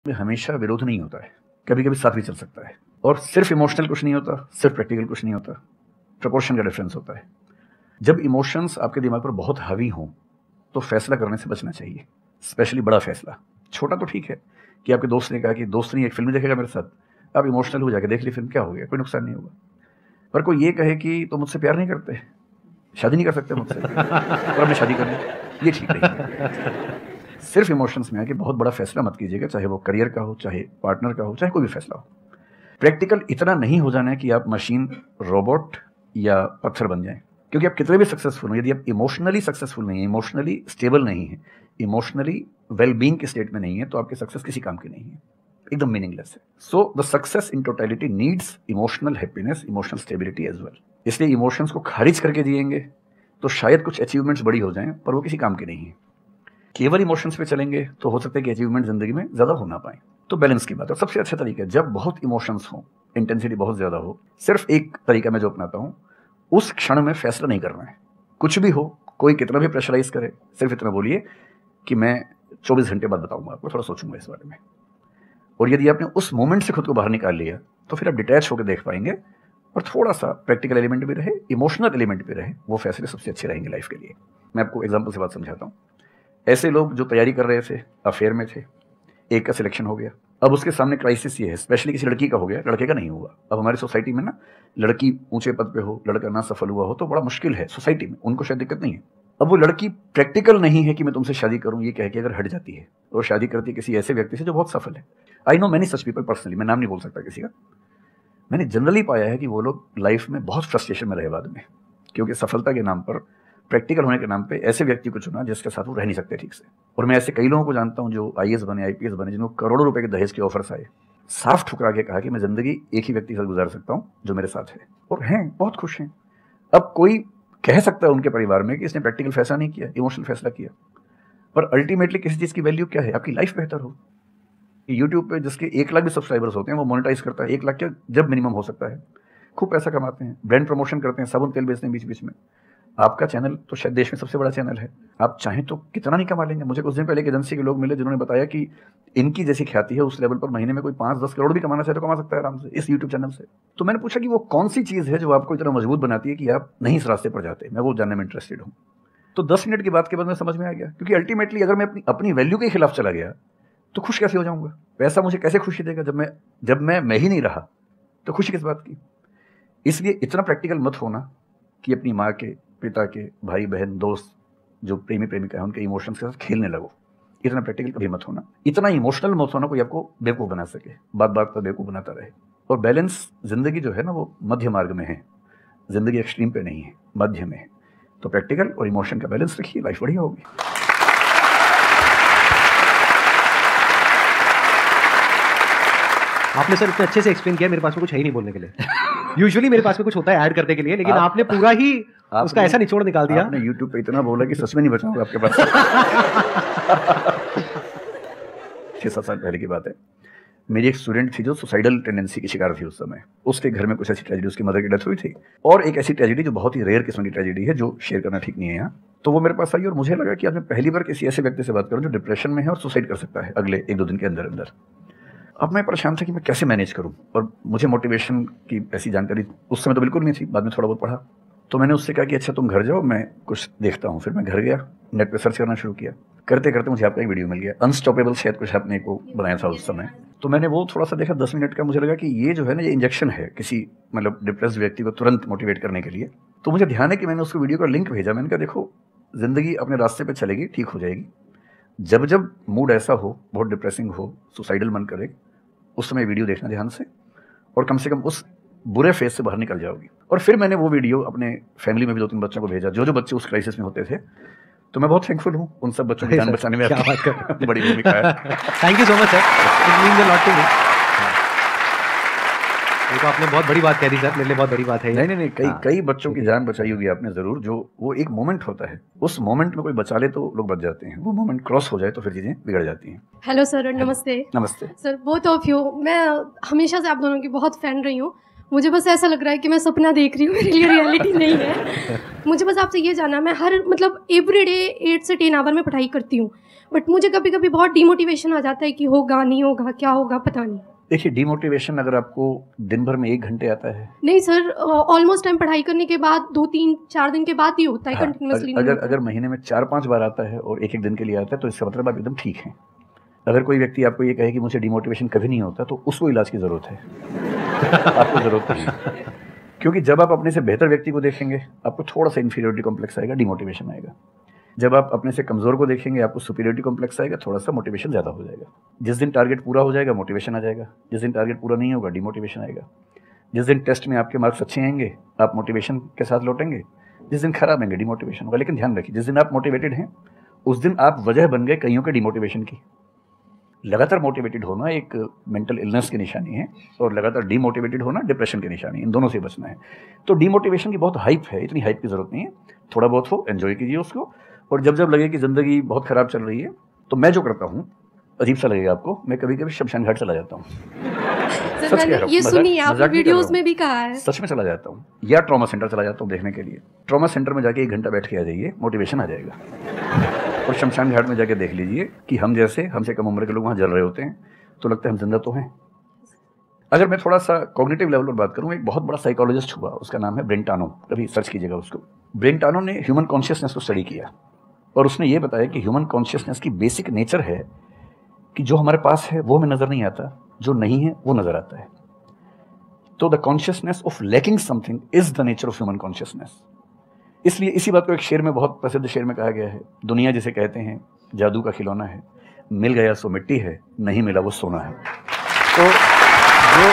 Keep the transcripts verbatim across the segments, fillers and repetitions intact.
में हमेशा विरोध नहीं होता है, कभी कभी साथ भी चल सकता है। और सिर्फ इमोशनल कुछ नहीं होता, सिर्फ प्रैक्टिकल कुछ नहीं होता, प्रोपोर्शन का डिफरेंस होता है। जब इमोशंस आपके दिमाग पर बहुत हावी हों तो फैसला करने से बचना चाहिए, स्पेशली बड़ा फैसला। छोटा तो ठीक है कि आपके दोस्त ने कहा कि दोस्त नहीं एक फिल्म देखेगा मेरे साथ, आप इमोशनल हो जाके देख ली फिल्म, क्या हो गया, कोई नुकसान नहीं होगा। पर कोई ये कहे कि तो मुझसे प्यार नहीं करते, शादी नहीं कर सकते मुझसे और हमने शादी करनी, ये ठीक नहीं है। सिर्फ इमोशंस में है कि बहुत बड़ा फैसला मत कीजिएगा, चाहे वो करियर का हो, चाहे पार्टनर का हो, चाहे कोई भी फैसला हो। प्रैक्टिकल इतना नहीं हो जाना है कि आप मशीन, रोबोट या पत्थर बन जाएं, क्योंकि आप कितने भी सक्सेसफुल हो, यदि आप इमोशनली सक्सेसफुल नहीं है, इमोशनली स्टेबल नहीं है, इमोशनली वेलबींग के स्टेट में नहीं है, तो आपकी सक्सेस किसी काम की नहीं है, एकदम मीनिंगलेस है। So the success in totality needs emotional happiness, emotional stability as well. इसलिए इमोशंस को खारिज करके जिएंगे तो शायद कुछ अचीवमेंट्स बड़ी हो जाएं, पर वो किसी काम की नहीं है। केवल इमोशंस पे चलेंगे तो हो सकता है कि अचीवमेंट जिंदगी में ज़्यादा हो ना पाए। तो बैलेंस की बात है। सबसे अच्छा तरीका है, जब बहुत इमोशंस हो, इंटेंसिटी बहुत ज़्यादा हो, सिर्फ एक तरीका मैं जो अपनाता हूँ, उस क्षण में फैसला नहीं करना है। कुछ भी हो, कोई कितना भी प्रेशराइज करे, सिर्फ इतना बोलिए कि मैं चौबीस घंटे बाद बताऊंगा आपको, थोड़ा सोचूंगा इस बारे में। और यदि आपने उस मोमेंट से खुद को बाहर निकाल लिया तो फिर आप डिटैच होकर देख पाएंगे, और थोड़ा सा प्रैक्टिकल एलिमेंट भी रहे, इमोशनल एलिमेंट भी रहे, वो फैसले सबसे अच्छे रहेंगे लाइफ के लिए। मैं आपको एग्जाम्पल से बात समझाता हूँ। ऐसे लोग जो तैयारी कर रहे थे, अफेयर में थे, एक का सिलेक्शन हो गया, अब उसके सामने क्राइसिस ये है, स्पेशली किसी लड़की का हो गया, लड़के का नहीं हुआ। अब हमारी सोसाइटी में ना, लड़की ऊंचे पद पे हो, लड़का ना सफल हुआ हो तो बड़ा मुश्किल है सोसाइटी में, उनको शायद दिक्कत नहीं है। अब वो लड़की प्रैक्टिकल नहीं है कि मैं तुमसे शादी करूं ये कह के अगर हट जाती है और शादी करती है किसी ऐसे व्यक्ति से जो बहुत सफल है। I know many such people personally, मैं नाम नहीं बोल सकता किसी का। मैंने जनरली पाया है कि वो लोग लाइफ में बहुत फ्रस्ट्रेशन में रहे बाद में, क्योंकि सफलता के नाम पर, प्रैक्टिकल होने के नाम पे ऐसे व्यक्ति को चुना जिसके साथ वो रह नहीं सकते ठीक से। और मैं ऐसे कई लोगों को जानता हूं जो आई ए एस बने, आई पी एस बने, जिनको करोड़ों रुपए के दहेज के ऑफर्स आए, साफ ठुकरा के कहा कि मैं जिंदगी एक ही व्यक्ति के साथ गुजार सकता हूं जो मेरे साथ है, और हैं बहुत खुश हैं। अब कोई कह सकता है उनके परिवार में कि इसने प्रैक्टिकल फैसला नहीं किया, इमोशनल फैसला किया, पर अल्टीमेटली किसी चीज़ की वैल्यू क्या है? आपकी लाइफ बेहतर हो। यूट्यूब पे जिसके एक लाख भी सब्सक्राइबर्स होते हैं वो मोनेटाइज करता है, एक लाख क्या जब मिनिमम हो सकता है, खूब पैसा कमाते हैं, ब्रांड प्रमोशन करते हैं, साबुन तेल बेचते हैं बीच बीच में। आपका चैनल तो शायद देश में सबसे बड़ा चैनल है, आप चाहें तो कितना नहीं कमा लेंगे। मुझे कुछ दिन पहले एक एजेंसी के लोग मिले जिन्होंने बताया कि इनकी जैसी ख्याति है उस लेवल पर महीने में कोई पाँच दस करोड़ भी कमाना चाहे तो कमा सकता है आराम से इस यूट्यूब चैनल से। तो मैंने पूछा कि वो कौन सी चीज़ है जो आपको इतना मजबूत बनाती है कि आप नहीं इस रास्ते पर जाते। मैं वो जानने में इंटरेस्टेड हूँ। तो दस मिनट की बात के बाद मैं समझ में आ गया, क्योंकि अल्टीमेटली अगर मैं अपनी अपनी वैल्यू के खिलाफ चला गया तो खुश कैसे हो जाऊंगा? पैसा मुझे कैसे खुशी देगा जब मैं जब मैं मैं ही नहीं रहा, तो खुशी किस बात की? इसलिए इतना प्रैक्टिकल मत होना कि अपनी माँ के, पिता के, भाई बहन, दोस्त, जो प्रेमी प्रेमिका है उनके इमोशंस के साथ खेलने लगो। इतना प्रैक्टिकल कभी मत होना, इतना इमोशनल मत होना कोई आपको बेवकूफ़ बना सके, बात बात पर बेवकूफ़ बनाता रहे। और बैलेंस जिंदगी जो है ना वो मध्य मार्ग में है, जिंदगी एक्सट्रीम पे नहीं है, मध्य में है। तो प्रैक्टिकल और इमोशन का बैलेंस रखिए, लाइफ बढ़िया होगी। आपने सर इतने अच्छे से एक्सप्लेन किया, मेरे पास में कुछ है ही नहीं बोलने के लिए। यूजुअली मेरे पास में कुछ होता है ऐड करने के लिए, लेकिन आप, आपने पूरा ही उसका ऐसा निचोड़ निकाल दिया। आपने यूट्यूब पे इतना बोला कि सच में नहीं बचाऊंगा आपके पास। छह सात साल पहले की बात है, मेरी एक स्टूडेंट थी जो सुसाइडल टेंडेंसी की शिकार थी उस समय। उसके घर में कुछ ऐसी ट्रेजेडी, उसकी मदर की डेथ हुई थी, और एक ऐसी ट्रेजेडी जो बहुत ही रेयर किस्म की ट्रेजेडी है जो शेयर करना ठीक नहीं है यहाँ। तो वो मेरे पास आई और मुझे लगा कि आज मैं पहली बार किसी ऐसे व्यक्ति से बात करूँ जो डिप्रेशन में है और सुसाइड कर सकता है अगले एक दो दिन के अंदर अंदर। अब मैं परेशान था कि मैं कैसे मैनेज करूं, और मुझे मोटिवेशन की ऐसी जानकारी उस समय तो बिल्कुल नहीं थी, बाद में थोड़ा बहुत पढ़ा। तो मैंने उससे कहा कि अच्छा तुम घर जाओ, मैं कुछ देखता हूं। फिर मैं घर गया, नेट पे सर्च करना शुरू किया, करते करते मुझे आपका एक वीडियो मिल गया, अनस्टॉपेबल शायद कुछ आपने को बनाया था उस समय। तो मैंने वो थोड़ा सा देखा, दस मिनट का। मुझे लगा कि ये जो है ना, ये इंजेक्शन है किसी मतलब डिप्रेस्ड व्यक्ति को तुरंत मोटिवेट करने के लिए। तो मुझे ध्यान है कि मैंने उसको वीडियो का लिंक भेजा। मैंने कहा देखो, जिंदगी अपने रास्ते पर चलेगी, ठीक हो जाएगी। जब जब मूड ऐसा हो, बहुत डिप्रेसिंग हो, सुसाइडल मन करे, उस समय वीडियो देखना ध्यान से, और कम से कम उस बुरे फेज से बाहर निकल जाओगी। और फिर मैंने वो वीडियो अपने फैमिली में भी दो तीन बच्चों को भेजा, जो जो बच्चे उस क्राइसिस में होते थे। तो मैं बहुत थैंकफुल हूँ उन सब बच्चों की जान बचाने में, क्या बात कर बड़ी भूमिका है। Thank you so much sir, it means a lot to me. ये तो आपने बहुत बड़ी बात कह दी सर, मेरे लिए बहुत बड़ी बात है। नहीं नहीं नहीं, कई हाँ, कई बच्चों की जान बचाई होगी आपने जरूर। जो वो एक मोमेंट होता है, उस मोमेंट में कोई बचा ले तो लोग बच जाते हैं, वो मोमेंट क्रॉस हो जाए तो फिर चीजें बिगड़ जाती हैं। हेलो सर, नमस्ते। नमस्ते सर, बोथ ऑफ यू। मैं हमेशा से आप दोनों की बहुत फैन रही हूँ। मुझे बस ऐसा लग रहा है कि मैं सपना देख रही हूँ, मेरे लिए रियलिटी नहीं है। मुझे बस आपसे ये जानना, मैं हर मतलब एवरी डे एट से टेन आवर में पढ़ाई करती हूँ, बट मुझे कभी कभी बहुत डिमोटिवेशन आ जाता है कि होगा नहीं होगा, क्या होगा पता नहीं। देखिए, डिमोटिवेशन अगर आपको दिन भर में एक घंटे आता है, नहीं सर, ऑलमोस्ट टाइम पढ़ाई करने के बाद दो तीन चार दिन के बाद ही होता है, हाँ, कंटिन्यूअसली अगर नहीं अगर, अगर महीने में चार पांच बार आता है और एक एक दिन के लिए आता है तो इसका मतलब आप एकदम ठीक हैं। अगर कोई व्यक्ति आपको ये कहे कि मुझे डिमोटिवेशन कभी नहीं होता तो उसको इलाज की ज़रूरत है, आपको ज़रूरत नहीं है। क्योंकि जब आप अपने से बेहतर व्यक्ति को देखेंगे आपको थोड़ा सा इन्फीरियरिटी कॉम्प्लेक्स आएगा, डिमोटिवेशन आएगा। जब आप अपने से कमज़ोर को देखेंगे आपको सुपीरियरिटी कॉम्प्लेक्स आएगा, थोड़ा सा मोटिवेशन ज़्यादा हो जाएगा। जिस दिन टारगेट पूरा हो जाएगा मोटिवेशन आ जाएगा, जिस दिन टारगेट पूरा नहीं होगा डिमोटिवेशन आएगा। जिस दिन टेस्ट में आपके मार्क्स अच्छे आएंगे आप मोटिवेशन के साथ लौटेंगे, जिस दिन खराब आएंगे डिमोटिवेशन होगा। लेकिन ध्यान रखिए, जिस दिन आप मोटिवेटेड हैं उस दिन आप वजह बन गए कईयों के डिमोटिवेशन की। लगातार मोटिवेटेड होना एक मेंटल इलनेस की निशानी है और लगातार डीमोटिवेटेड होना डिप्रेशन की निशानी है। इन दोनों से बचना है। तो डीमोटिवेशन की बहुत हाइप है, इतनी हाइप की ज़रूरत नहीं है। थोड़ा बहुत हो, एंजॉय कीजिए उसको। और जब जब लगे कि ज़िंदगी बहुत ख़राब चल रही है तो मैं जो करता हूँ, अजीब सा लगेगा आपको, मैं कभी कभी शमशान घाट चला जाता हूँ। सर मैंने ये सुनी है, आपने वीडियोस में भी कहा है। सच में चला जाता हूँ, या ट्रॉमा सेंटर चला जाता हूँ देखने के लिए। ट्रॉमा सेंटर में जाके एक घंटा बैठ के आ जाइए, मोटिवेशन आ जाएगा। और शमशान घाट में जाके देख लीजिए कि हम जैसे हमसे कम उम्र के लोग वहाँ जल रहे होते हैं तो लगता है हम जिंदा तो हैं। अगर मैं थोड़ा सा कॉग्निटिव लेवल पर बात करूँ, एक बहुत बड़ा साइकोलॉजिस्ट हुआ, उसका नाम है ब्रेंटानो, कभी सर्च कीजिएगा उसको। ब्रेंटानो ने ह्यूमन कॉन्शियसनेस को स्टडी किया और उसने ये बताया कि ह्यूमन कॉन्शियसनेस की बेसिक नेचर है कि जो हमारे पास है वो हमें नज़र नहीं आता, जो नहीं है वो नज़र आता है। तो the consciousness of lacking something is the nature of human consciousness. इसलिए इसी बात को एक शेर में, बहुत प्रसिद्ध शेर में कहा गया है, दुनिया जिसे कहते हैं जादू का खिलौना है, मिल गया सो मिट्टी है, नहीं मिला वो सोना है। तो जो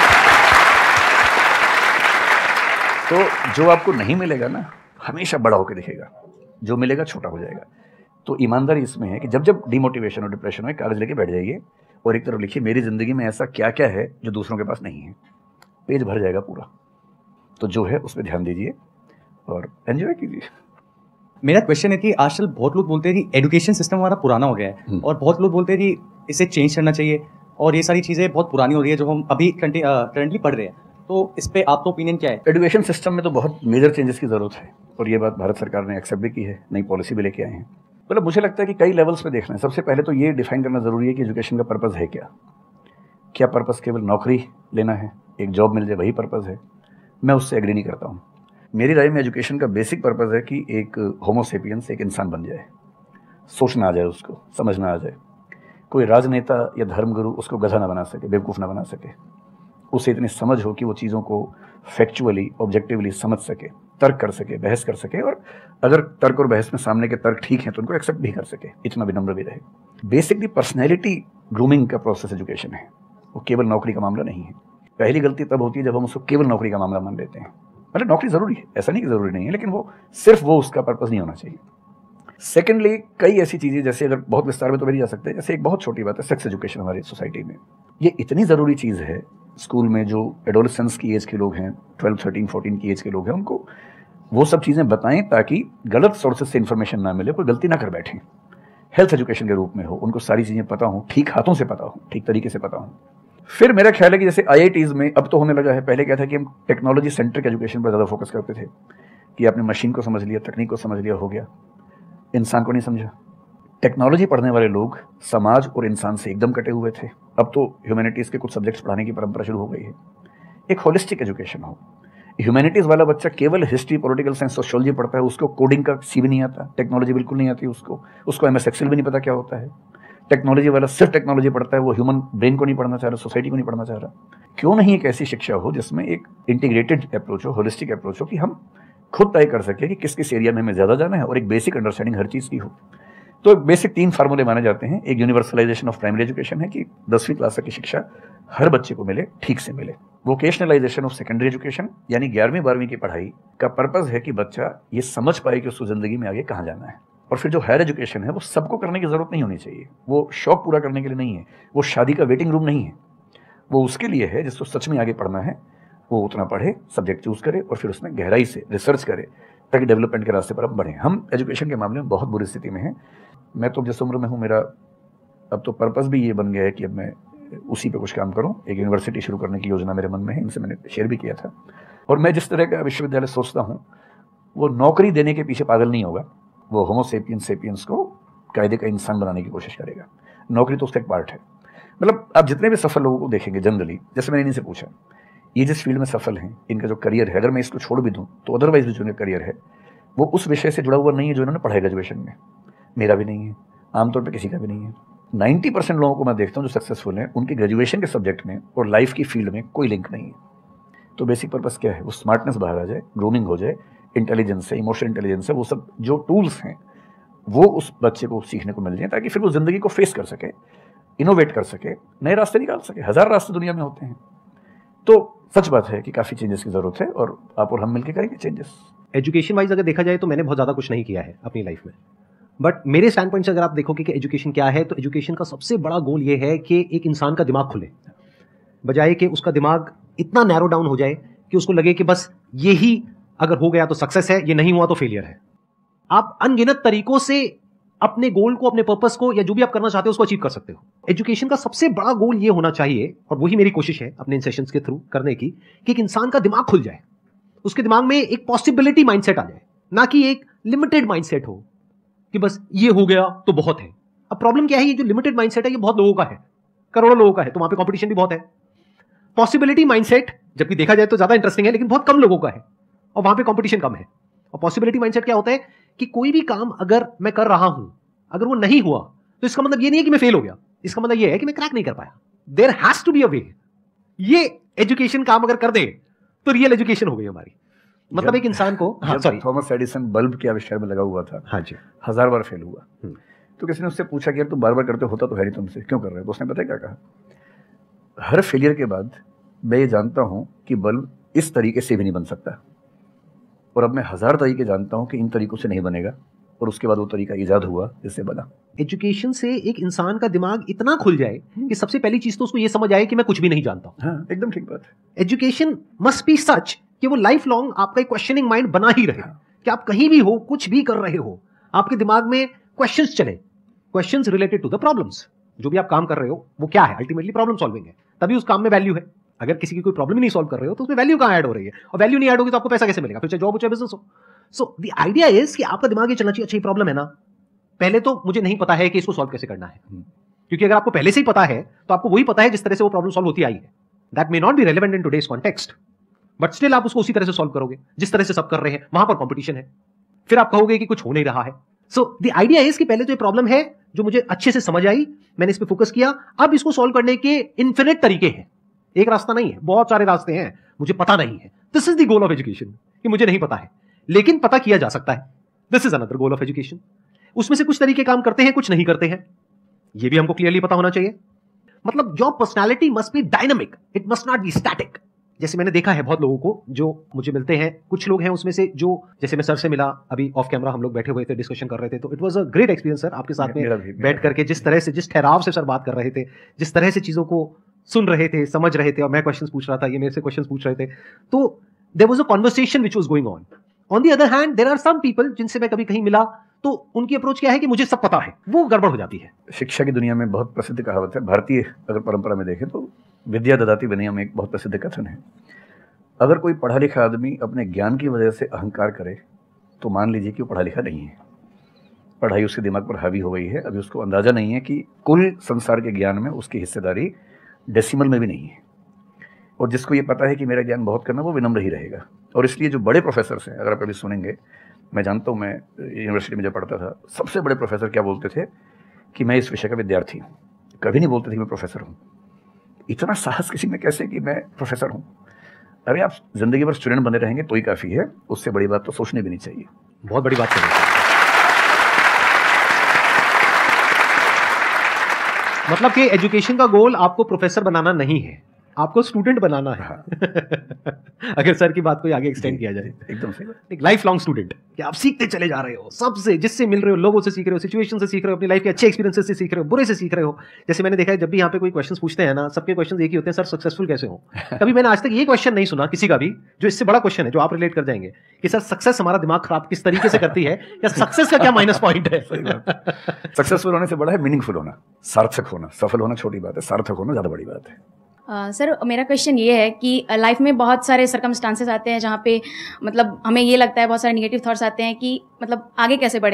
तो जो आपको नहीं मिलेगा ना, हमेशा बड़ा होकर दिखेगा, जो मिलेगा छोटा हो जाएगा। तो ईमानदारी इसमें है कि जब जब डिमोटिवेशन और डिप्रेशन हो, कागज लेके बैठ जाइए और एक तरफ लिखिए मेरी ज़िंदगी में ऐसा क्या क्या है जो दूसरों के पास नहीं है। पेज भर जाएगा पूरा। तो जो है उस पर ध्यान दीजिए और एंजॉय कीजिए। मेरा क्वेश्चन है कि आजकल बहुत लोग बोलते हैं कि एजुकेशन सिस्टम हमारा पुराना हो गया है और बहुत लोग बोलते हैं कि इसे चेंज करना चाहिए और ये सारी चीज़ें बहुत पुरानी हो रही है जो हम अभी करंटली पढ़ रहे हैं। तो इस पर आपका ओपिनियन क्या है? एजुकेशन सिस्टम में तो बहुत मेजर चेंजेस की ज़रूरत है और ये बात भारत सरकार ने एक्सेप्ट भी की है, नई पॉलिसी भी लेके आए हैं। मतलब मुझे लगता है कि कई लेवल्स पे देखना है। सबसे पहले तो ये डिफाइन करना ज़रूरी है कि एजुकेशन का पर्पज़ है क्या। क्या पर्पज़ केवल नौकरी लेना है, एक जॉब मिल जाए, वही पर्पज़ है? मैं उससे एग्री नहीं करता हूँ। मेरी राय में एजुकेशन का बेसिक पर्पज़ है कि एक होमो सेपियंस, एक इंसान बन जाए, सोचना आ जाए, उसको समझना आ जाए। कोई राजनेता या धर्मगुरु उसको गधा ना बना सके, बेवकूफ़ ना बना सके। उसे इतनी समझ हो कि वो चीज़ों को फैक्चुअली, ऑब्जेक्टिवली समझ सके, तर्क कर सके, बहस कर सके, और अगर तर्क और बहस में सामने के तर्क ठीक हैं तो उनको एक्सेप्ट भी कर सके, इतना विनम्र भी रहे। बेसिकली पर्सनैलिटी ग्रूमिंग का प्रोसेस एजुकेशन है, वो केवल नौकरी का मामला नहीं है। पहली गलती तब होती है जब हम उसको केवल नौकरी का मामला मान लेते हैं। मतलब नौकरी ज़रूरी है, ऐसा नहीं कि ज़रूरी नहीं है, लेकिन वो सिर्फ वो उसका पर्पज़ नहीं होना चाहिए। सेकेंडली, कई ऐसी चीज़ें, जैसे अगर बहुत विस्तार में तो मेरी जा सकते हैं, जैसे एक बहुत छोटी बात है सेक्स एजुकेशन हमारी सोसाइटी में। ये इतनी ज़रूरी चीज़ है। स्कूल में जो एडोलेसेंस की एज के लोग हैं, ट्वेल्व थर्टीन फोर्टीन की एज के लोग हैं, उनको वो सब चीज़ें बताएं ताकि गलत सोर्सेज से इन्फॉर्मेशन ना मिले, कोई गलती ना कर बैठें। हेल्थ एजुकेशन के रूप में हो, उनको सारी चीज़ें पता हों, ठीक हाथों से पता हो, ठीक तरीके से पता हो। फिर मेरा ख्याल है कि जैसे आई आई टीज़ में अब तो होने लगा है, पहले क्या था कि हम टेक्नोलॉजी सेंट्रिक एजुकेशन पर ज़्यादा फोकस करते थे कि आपने मशीन को समझ लिया, तकनीक को समझ लिया, हो गया, इंसान को नहीं समझा। टेक्नोलॉजी पढ़ने वाले लोग समाज और इंसान से एकदम कटे हुए थे। अब तो ह्यूमैनिटीज़ के कुछ सब्जेक्ट्स पढ़ाने की परंपरा शुरू हो गई है। एक होलिस्टिक एजुकेशन हो। ह्यूमैनिटीज़ वाला बच्चा केवल हिस्ट्री, पॉलिटिकल साइंस, सोशियोलॉजी पढ़ता है, उसको कोडिंग का सी भी नहीं आता, टेक्नोलॉजी बिल्कुल नहीं आती उसको, उसको एम एस एक्सेल भी नहीं पता क्या होता है। टेक्नोलॉजी वाला सिर्फ टेक्नोलॉजी पढ़ता है, वो ह्यूमन ब्रेन को नहीं पढ़ना चाह रहा, सोसाइटी को नहीं पढ़ना चाह रहा। क्यों नहीं एक ऐसी शिक्षा हो जिसमें एक इंटीग्रेटेड अप्रोच हो, होलिस्टिक अप्रोच हो, कि हम खुद तय कर सके कि किस किस एरिया में हमें ज़्यादा जाना है और एक बेसिक अंडरस्टैंडिंग हर चीज़ की हो। तो बेसिक तीन फार्मूले माने जाते हैं। एक यूनिवर्सलाइजेशन ऑफ प्राइमरी एजुकेशन है कि दसवीं क्लास तक की शिक्षा हर बच्चे को मिले, ठीक से मिले। वोकेशनलाइजेशन ऑफ सेकेंडरी एजुकेशन, यानी ग्यारहवीं बारहवीं की पढ़ाई का पर्पज़ है कि बच्चा ये समझ पाए कि उसको ज़िंदगी में आगे कहाँ जाना है। और फिर जो हायर एजुकेशन है वो सबको करने की ज़रूरत नहीं होनी चाहिए, वो शौक पूरा करने के लिए नहीं है, वो शादी का वेटिंग रूम नहीं है, वो उसके लिए है जिसको सच में आगे पढ़ना है, वो उतना पढ़े, सब्जेक्ट चूज़ करे और फिर उसमें गहराई से रिसर्च करे ताकि डेवलपमेंट के रास्ते पर अब बढ़ें। हम एजुकेशन के मामले में बहुत बुरी स्थिति में हैं। मैं तो जिस उम्र में हूँ, मेरा अब तो पर्पज़ भी ये बन गया है कि अब मैं उसी पे कुछ काम करूँ। एक यूनिवर्सिटी शुरू करने की योजना मेरे मन में है, इनसे मैंने शेयर भी किया था। और मैं जिस तरह का विश्वविद्यालय सोचता हूँ वो नौकरी देने के पीछे पागल नहीं होगा, वो होमो सेपियंस सेपियंस को कायदे का इंसान बनाने की कोशिश करेगा। नौकरी तो उसका एक पार्ट है। मतलब आप जितने भी सफल लोगों को देखेंगे जनरली, जैसे मैंने इन्हीं से पूछा, ये जिस फील्ड में सफल हैं, इनका जो करियर है, अगर मैं इसको छोड़ भी दूँ तो अदरवाइज जो इनका करियर है वो उस विषय से जुड़ा हुआ नहीं है जो इन्होंने पढ़ा है ग्रेजुएशन में। मेरा भी नहीं है, आमतौर पर किसी का भी नहीं है। नाइन्टी परसेंट लोगों को मैं देखता हूँ जो सक्सेसफुल हैं, उनके ग्रेजुएशन के सब्जेक्ट में और लाइफ की फील्ड में कोई लिंक नहीं है। तो बेसिक पर्पस क्या है? वो स्मार्टनेस बाहर आ जाए, ग्रूमिंग हो जाए, इंटेलिजेंस है, इमोशनल इंटेलिजेंस है, वो सब जो टूल्स हैं वो उस बच्चे को सीखने को मिल जाए, ताकि फिर वो ज़िंदगी को फेस कर सके, इनोवेट कर सके, नए रास्ते निकाल सके। हज़ार रास्ते दुनिया में होते हैं। तो सच बात है कि काफ़ी चेंजेस की ज़रूरत है और आप और हम मिलकर करेंगे चेंजेस। एजुकेशन वाइज अगर देखा जाए तो मैंने बहुत ज़्यादा कुछ नहीं किया है अपनी लाइफ में, बट मेरे स्टैंड पॉइंट से अगर आप देखोगे कि एजुकेशन क्या है, तो एजुकेशन का सबसे बड़ा गोल ये है कि एक इंसान का दिमाग खुले, बजाय कि उसका दिमाग इतना नैरो डाउन हो जाए कि उसको लगे कि बस यही अगर हो गया तो सक्सेस है, ये नहीं हुआ तो फेलियर है। आप अनगिनत तरीकों से अपने गोल को, अपने पर्पस को, या जो भी आप करना चाहते हो उसको अचीव कर सकते हो। एजुकेशन का सबसे बड़ा गोल ये होना चाहिए, और वही मेरी कोशिश है अपने इन सेशंस के थ्रू करने की, कि एक इंसान का दिमाग खुल जाए, उसके दिमाग में एक पॉसिबिलिटी माइंडसेट आ जाए, ना कि एक लिमिटेड माइंडसेट हो कि बस ये हो गया तो बहुत है। अब प्रॉब्लम क्या है, ये जो लिमिटेड माइंडसेट है ये बहुत लोगों का है, करोड़ों लोगों का है, तो वहां पे कंपटीशन भी बहुत है। पॉसिबिलिटी माइंडसेट जबकि देखा जाए तो ज्यादा इंटरेस्टिंग है, लेकिन बहुत कम लोगों का है और वहां पे कंपटीशन कम है। और पॉसिबिलिटी माइंडसेट क्या होता है कि कोई भी काम अगर मैं कर रहा हूं, अगर वो नहीं हुआ तो इसका मतलब ये नहीं है कि मैं फेल हो गया, इसका मतलब ये है कि मैं क्रैक नहीं कर पाया। There has to be a way. ये एजुकेशन काम अगर कर दे तो रियल एजुकेशन हो गई हमारी। मतलब एक इंसान को, हाँ सॉरी, थॉमस एडिसन बल्ब के आविष्कार में लगा हुआ था, हाँ जी, हजार बार फेल हुआ, तो किसी ने उससे पूछा कि यार तुम बार बार करते होता तो है नहीं तुमसे, क्यों कर रहे हो? तो उसने पता है क्या कहा? हर फेलियर के बाद मैं ये जानता हूं कि बल्ब इस तरीके से भी नहीं बन सकता, और अब मैं हजार तरीके जानता हूं कि इन तरीकों से नहीं बनेगा, और उसके बाद वो तरीका ईजाद हुआ जिससे बना। एजुकेशन से एक इंसान का दिमाग इतना खुल जाए कि सबसे पहली चीज तो उसको ये समझ आए कि मैं कुछ भी नहीं जानता हूं। हाँ, एकदम ठीक बात है। एजुकेशन मस्ट बी सच कि वो लाइफ लॉन्ग आपका एक क्वेश्चनिंग माइंड बना ही रहे, कि आप कहीं भी हो, कुछ भी कर रहे हो, आपके दिमाग में क्वेश्चंस चले, questions related to the problems. जो भी आप काम कर रहे हो वो क्या है, अल्टीमेटली प्रॉब्लम सॉल्विंग है, तभी उस काम में वैल्यू है। अगर किसी की कोई प्रॉब्लम ही नहीं सॉल्व कर रहे हो तो उसमें वैल्यू कहां ऐड हो रही है, और वैल्यू नहीं ऐड होगी तो आपको पैसा कैसे मिलेगा, फिर चाहे जॉब हो चाहे बिजनेस हो। सो द आइडिया इज कि आपका दिमाग ये चलना चाहिए, अच्छा ये प्रॉब्लम है ना, पहले तो मुझे नहीं पता है कि इसको सॉल्व कैसे करना है, क्योंकि अगर आपको पहले से ही पता है तो आपको वही पता है जिस तरह से वो प्रॉब्लम सॉल्व होती आई है। That may not be relevant in today's context, but still आप उसको उसी तरह से सॉल्व करोगे जिस तरह से सब कर रहे हैं, वहां पर कंपटीशन है, फिर आप कहोगे कि कुछ हो नहीं रहा है। सो द आइडिया इज कि पहले तो ये प्रॉब्लम है जो मुझे अच्छे से समझ आई, मैंने इस पे फोकस किया, अब इसको सॉल्व करने के इन्फिनिट तरीके हैं, एक रास्ता नहीं है, बहुत सारे रास्ते हैं, मुझे पता नहीं है। This is the goal of education, कि मुझे नहीं पता है लेकिन पता किया जा सकता है। This is another goal of education. उसमें से कुछ तरीके काम करते हैं, कुछ नहीं करते हैं, ये भी हमको क्लियरली पता होना चाहिए। मतलब your personality must be dynamic, it must not be static. जैसे मैंने देखा है बहुत लोगों को जो मुझे मिलते हैं, कुछ लोग हैं उसमें से जो, जैसे मैं सर से मिला अभी ऑफ कैमरा, हम लोग बैठे हुए थे, डिस्कशन कर रहे थे, तो it was a great experience sir, आपके साथ में बैठ करके जिस तरह से, जिस ठहराव से सर बात कर रहे थे, जिस तरह से चीजों को सुन रहे थे, समझ रहे थे, और मैं क्वेश्चंस पूछ रहा था, ये मेरे से क्वेश्चंस पूछ रहे थे, तो there was a conversation which was going on. On the other hand there are some people जिनसे मैं कभी कहीं मिला तो उनकी अप्रोच क्या है कि मुझे सब पता है, वो गड़बड़ हो जाती है। शिक्षा की दुनिया में बहुत प्रसिद्ध कहावत है, भारतीय अगर परंपरा में देखें तो विद्या ददाति विनय में एक बहुत प्रसिद्ध कथन है। अगर कोई पढ़ा लिखा आदमी अपने ज्ञान की वजह से अहंकार करे तो मान लीजिए कि वो पढ़ा लिखा नहीं है, पढ़ाई उसके दिमाग पर हावी हो गई है, अभी उसको अंदाजा नहीं है कि कुल संसार के ज्ञान में उसकी हिस्सेदारी डेसिमल में भी नहीं है। और जिसको ये पता है कि मेरा ज्ञान बहुत कम है, वो विनम्र ही रहेगा। और इसलिए जो बड़े प्रोफेसर हैं, अगर आप अभी सुनेंगे, मैं जानता हूँ, मैं यूनिवर्सिटी में जब पढ़ता था, सबसे बड़े प्रोफेसर क्या बोलते थे कि मैं इस विषय का विद्यार्थी हूँ, कभी नहीं बोलते थे कि मैं प्रोफेसर हूँ। इतना साहस किसी में कैसे कि मैं प्रोफेसर हूँ? अरे आप जिंदगी भर स्टूडेंट बने रहेंगे तो ही काफ़ी है, उससे बड़ी बात तो सोचने भी नहीं चाहिए। बहुत बड़ी बात है। मतलब कि एजुकेशन का गोल आपको प्रोफेसर बनाना नहीं है, आपको स्टूडेंट बनाना है। हाँ। अगर सर की बात को आगे एक्सटेंड किया जाए, एकदम सही बात। एक लाइफ लॉन्ग स्टूडेंट, कि आप सीखते चले जा रहे हो, सबसे जिससे मिल रहे हो, लोगों से सीख रहे हो, सिचुएशन से सीख रहे हो, अपनी लाइफ के अच्छे एक्सपीरियंसेस से सीख रहे हो, बुरे से सीख रहे हो। जैसे मैंने देखा है जब भी यहाँ पे कोई क्वेश्चन पूछते हैं ना, सबके क्वेश्चन एक ही होते हैं, सर सक्सेसफुल कैसे हो। कभी मैंने आज तक ये क्वेश्चन नहीं सुना किसी का भी जो इससे बड़ा क्वेश्चन है, जो आप रिलेट कर जाएंगे कि सर सक्सेस हमारा दिमाग खराब किस तरीके से करती है, या सक्सेस का क्या माइनस पॉइंट है। सक्सेसफुल होने से बड़ा है मीनिंगफुल होना, सार्थक होना। सफल होना छोटी बात है, सार्थक होना ज्यादा बड़ी बात है। सर uh, मेरा क्वेश्चन ये है कि लाइफ में बहुत सारे सर्कमस्टांसेस आते हैं जहाँ पे मतलब हमें ये लगता है, बहुत सारे निगेटिव थॉट्स आते हैं कि मतलब आगे कैसे बढ़े।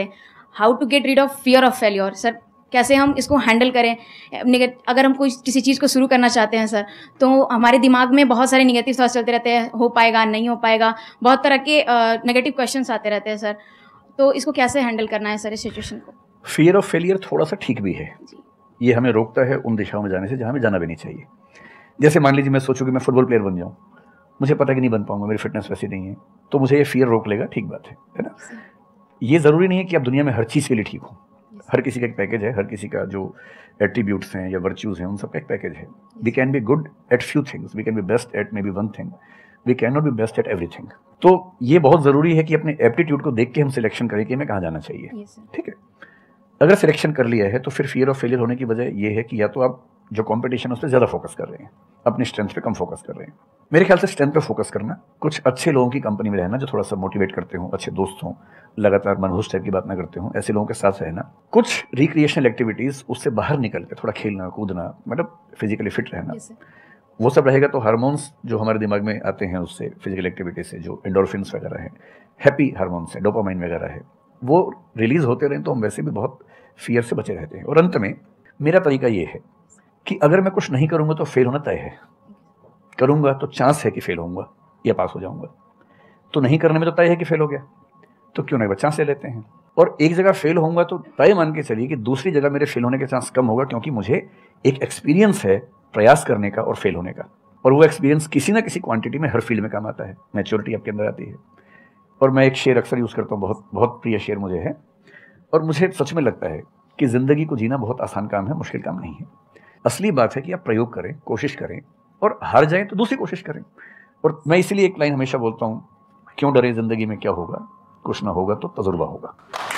How to get rid of fear of failure sir, कैसे हम इसको हैंडल करें। अगर हम कोई किसी चीज़ को शुरू करना चाहते हैं सर, तो हमारे दिमाग में बहुत सारे निगेटिव थॉट्स चलते रहते हैं, हो पाएगा नहीं हो पाएगा, बहुत तरह के नेगेटिव क्वेश्चंस आते रहते हैं सर, तो इसको कैसे हैंडल करना है सर इस सिचुएशन को। फियर ऑफ फेलियर थोड़ा सा ठीक भी है, ये हमें रोकता है उन दिशाओं में जाने से जहाँ हमें जाना भी नहीं चाहिए। जैसे मान लीजिए मैं सोचूं कि मैं फुटबॉल प्लेयर बन जाऊँ, मुझे पता है कि नहीं बन पाऊंगा, मेरी फिटनेस वैसी नहीं है, तो मुझे ये फियर रोक लेगा, ठीक बात है है ना। ये ज़रूरी नहीं है कि आप दुनिया में हर चीज़ के लिए ठीक हो, हर किसी का एक पैकेज है, हर किसी का जो एट्रीब्यूट्स हैं या वर्च्यूज़ हैं उन सबका एक पैकेज है। We can be good at few things, we can be best at maybe one thing, we can not be best at everything. तो ये बहुत ज़रूरी है कि अपने एप्टीट्यूड को देख के हम सिलेक्शन करें कि हमें कहाँ जाना चाहिए, ठीक है। अगर सिलेक्शन कर लिया है तो फिर फियर ऑफ फेलियर होने की वजह ये है कि या तो आप जो कंपटीशन है उस पर ज़्यादा फोकस कर रहे हैं, अपनी स्ट्रेंथ पे कम फोकस कर रहे हैं। मेरे ख्याल से स्ट्रेंथ पे फोकस करना, कुछ अच्छे लोगों की कंपनी में रहना जो थोड़ा सा मोटिवेट करते हो, अच्छे दोस्त हों, लगातार मनहूस टाइप की बात ना करते हो, ऐसे लोगों के साथ रहना, कुछ रिक्रिएशनल एक्टिविटीज़ उससे बाहर निकल के थोड़ा खेलना कूदना, मतलब फिजिकली फिट रहना, वो सब रहेगा तो हार्मोन्स जो हमारे दिमाग में आते हैं उससे, फिजिकल एक्टिविटी से, जो एंडोर्फिन्स वगैरह है, हैप्पी हार्मोन्स है, डोपामाइन वगैरह है, वो रिलीज होते रहें तो हम वैसे भी बहुत फियर से बचे रहते हैं। और अंत में मेरा तरीका ये है कि अगर मैं कुछ नहीं करूँगा तो फेल होना तय है, करूँगा तो चांस है कि फेल होऊंगा या पास हो जाऊँगा, तो नहीं करने में तो तय है कि फेल हो गया, तो क्यों नहीं चांस ले लेते हैं। और एक जगह फेल होऊंगा तो तय मान के चलिए कि दूसरी जगह मेरे फेल होने के चांस कम होगा, क्योंकि मुझे एक एक्सपीरियंस है प्रयास करने का और फेल होने का, और वो एक्सपीरियंस किसी ना किसी क्वांटिटी में हर फील्ड में काम आता है, मैच्योरिटी आपके अंदर आती है। और मैं एक शेर अक्सर यूज़ करता हूँ, बहुत बहुत प्रिय शेर मुझे है, और मुझे सच में लगता है कि ज़िंदगी को जीना बहुत आसान काम है, मुश्किल काम नहीं है। असली बात है कि आप प्रयोग करें, कोशिश करें, और हार जाएं तो दूसरी कोशिश करें। और मैं इसीलिए एक लाइन हमेशा बोलता हूँ, क्यों डरे, ज़िंदगी में क्या होगा, कुछ ना होगा तो तजुर्बा होगा।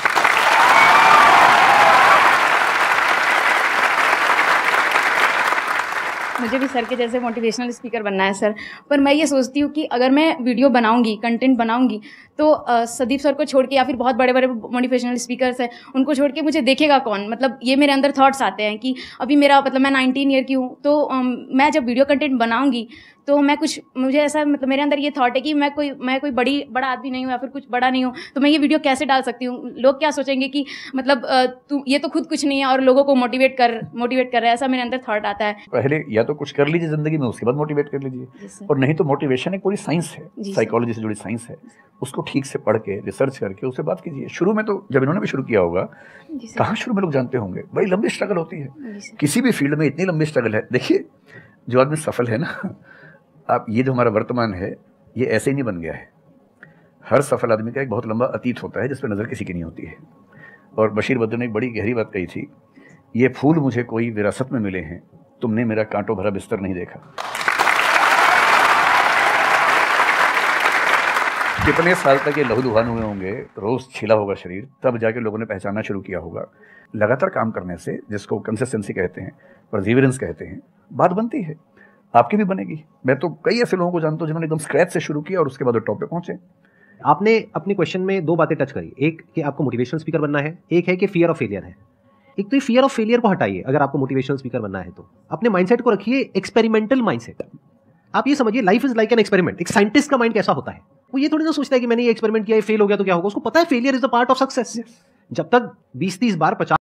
मुझे भी सर के जैसे मोटिवेशनल स्पीकर बनना है सर, पर मैं ये सोचती हूँ कि अगर मैं वीडियो बनाऊंगी, कंटेंट बनाऊंगी, तो uh, सदीप सर को छोड़ के या फिर बहुत बड़े बड़े मोटिवेशनल स्पीकर्स हैं उनको छोड़ के मुझे देखेगा कौन। मतलब ये मेरे अंदर थॉट्स आते हैं कि अभी मेरा मतलब मैं नाइनटीन ईयर की हूँ, तो um, मैं जब वीडियो कंटेंट बनाऊंगी तो मैं कुछ, मुझे ऐसा मतलब मेरे अंदर ये थॉट है कि मैं कोई मैं कोई बड़ी बड़ा आदमी नहीं हूँ या फिर कुछ बड़ा नहीं हूँ, तो मैं ये वीडियो कैसे डाल सकती हूँ, लोग क्या सोचेंगे कि मतलब तू ये तो खुद कुछ नहीं है और लोगों को मोटिवेट कर मोटिवेट कर रहा है, ऐसा मेरे अंदर थॉट आता है। पहले या तो कुछ कर लीजिए ज़िंदगी में, उसके बाद मोटिवेट कर लीजिए, और नहीं तो मोटिवेशन एक पूरी साइंस है, साइकोलॉजी से जुड़ी साइंस है, उसको ठीक से पढ़ के रिसर्च करके उससे बात कीजिए। शुरू में तो जब इन्होंने भी शुरू किया होगा, कहाँ शुरू में लोग जानते होंगे, बड़ी लंबी स्ट्रगल होती है किसी भी फील्ड में, इतनी लंबी स्ट्रगल है। देखिए जो आदमी सफल है ना, आप ये जो हमारा वर्तमान है ये ऐसे ही नहीं बन गया है। हर सफल आदमी का एक बहुत लंबा अतीत होता है जिस पर नज़र किसी की नहीं होती है। और बशीर बद्र ने एक बड़ी गहरी बात कही थी, ये फूल मुझे कोई विरासत में मिले हैं, तुमने मेरा कांटों भरा बिस्तर नहीं देखा। कितने साल तक ये लहूलुहान हुए होंगे, रोज़ छिला होगा शरीर, तब जाके लोगों ने पहचानना शुरू किया होगा। लगातार काम करने से, जिसको कंसिस्टेंसी कहते हैं, परसिवरेंस कहते हैं, बात बनती है, आपकी भी बनेगी। मैं तो कई ऐसे लोगों को जानता हूँ जिन्होंने एकदम स्क्रैच से शुरू किया और उसके बाद टॉप पे पहुंचे। आपने अपने क्वेश्चन में दो बातें टच करी, एक कि आपको मोटिवेशनल स्पीकर बनना है, एक है कि फियर ऑफ फेलियर है। एक तो ये फियर ऑफ फेलियर को हटाइए, अगर आपको मोटिवेशनल स्पीकर बनना है तो अपने माइंडसेट को रखिए एक्सपेरिमेंटल माइंडसेट। आप ये समझिए life is like an experiment. एक साइंटिस्ट का माइंड कैसा होता है, वो ये थोड़ी ना सोचता है कि मैंने ये एक्सपेरिमेंट किया, ये फेल हो गया तो क्या होगा। उसको पता है failure is the part of success. जब तक बीस तीस बार पचास